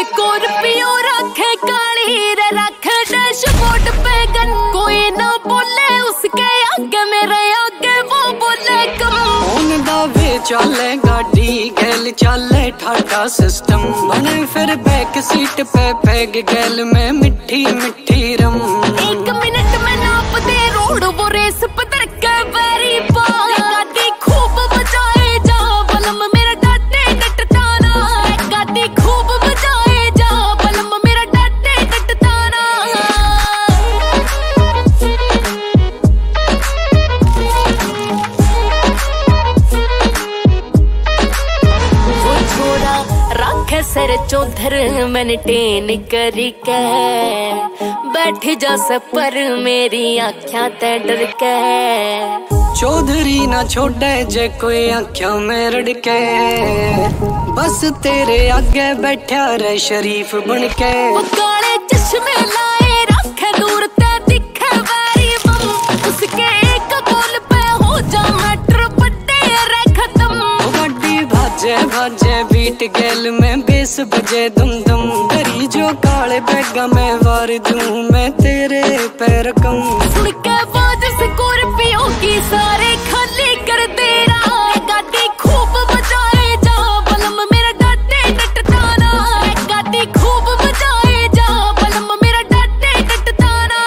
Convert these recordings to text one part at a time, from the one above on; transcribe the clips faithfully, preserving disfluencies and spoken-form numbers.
Scorpio रखे काली रे रख डैशबोर्ड पे गन, कोई ना बोले उसके आगे मेरे आगे वो बोले कम। फोन दावे चले गाड़ी गैल चले ठाटा सिस्टम, बने फिर बैक सीट पे पैग गैल में मिट्टी मिट्टी रम। एक मिनट में नाप दे रोड वो रेस पतर के वेरी पार, गाड़ी खूब बजाए जा बलम मेरा डाटे डटता ना, गाड़ी खूब बजाए जा बलम मेरा डाटे डटता ना। वो छोड़ा रखे सिर चौधर मैंने टेन करी के, बैठ जा सपर मेरी आँखियां ते डर के। चौधरी ना छोड़े जे कोई आँखों में रड़के, बस तेरे आगे बैठा रे शरीफ बन के। वो काले चश्मे लाए रखे दूर ते दिखे वेरी बम, उसके एक बोल पे हो जा मैटर बड़े रे खत्म। गाड़ी भाजे भाजे बीट गैल में बेस बजे दुम दुम, करी जो काले बैगा में वार दूं मैं तेरे पैर कम। सुन के आवाज स्कॉर्पियो की सारे खाली कर दे रहा, गाड़ी खूब बजाए जा बलम मेरा डाटे डटता ना, गाड़ी खूब बजाए जा बलम मेरा डाटे डटता ना।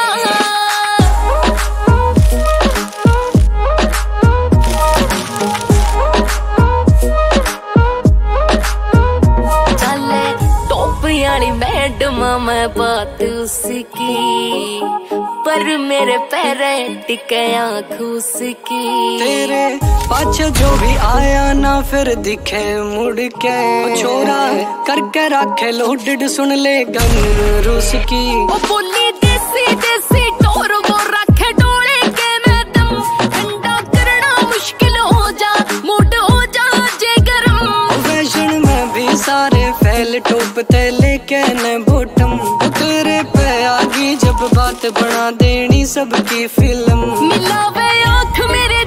चले टॉप यानी मैडम मैं बात उसकी, पर मेरे पैर टिके आँख उसकी। तेरे पाछे जो भी आया ना फिर दिखे मुड़ के, छोरा करके रखे लोडेड सुन ले गन रूस की। वो बोली देसी देसी टोर वो रखे डोले के में दम, ठंडा करना मुश्किल हो जा मूड हो जा जे गरम। फैशन में भी सारे फैल टोप ते लेके न बॉटम, तेरे पे आगी जब बात बना देनी सबकी फिल्म। मिलावे आँख मेरे